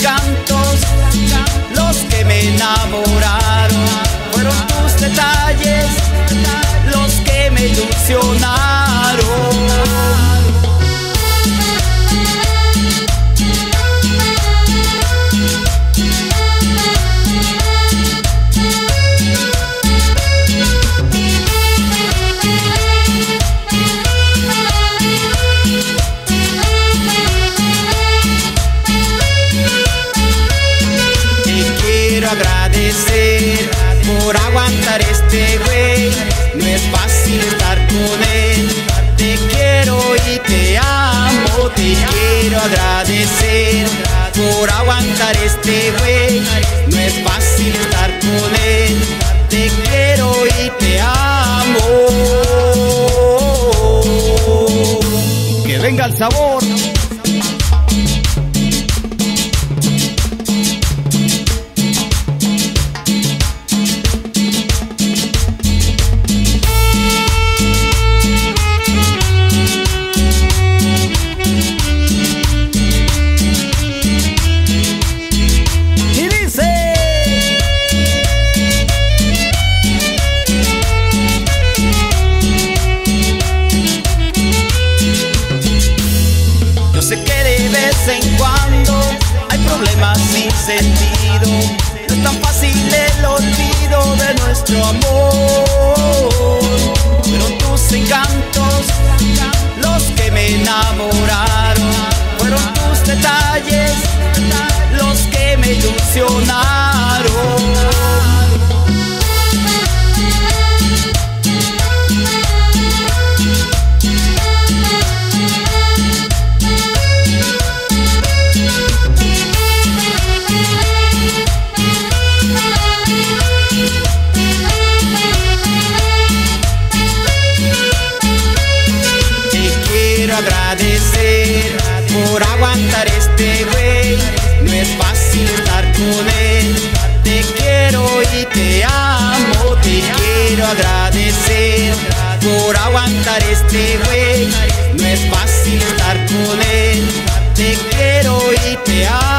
encantos los que me enamoraron. Fueron tus detalles los que me ilusionaron. Agradecer por aguantar este güey, no es fácil estar con él. Te quiero y te amo, te quiero agradecer por aguantar este güey, no es fácil estar con él. Te quiero y te amo. Que venga el sabor. En cuando hay problemas sin sentido, no es tan fácil el olvido de nuestro amor. Fueron tus encantos los que me enamoraron, fueron tus detalles los que me ilusionaron. Agradecer por aguantar este güey, no es fácil estar con él. Te quiero y te amo, te quiero agradecer por aguantar este güey, no es fácil estar con él. Te quiero y te amo.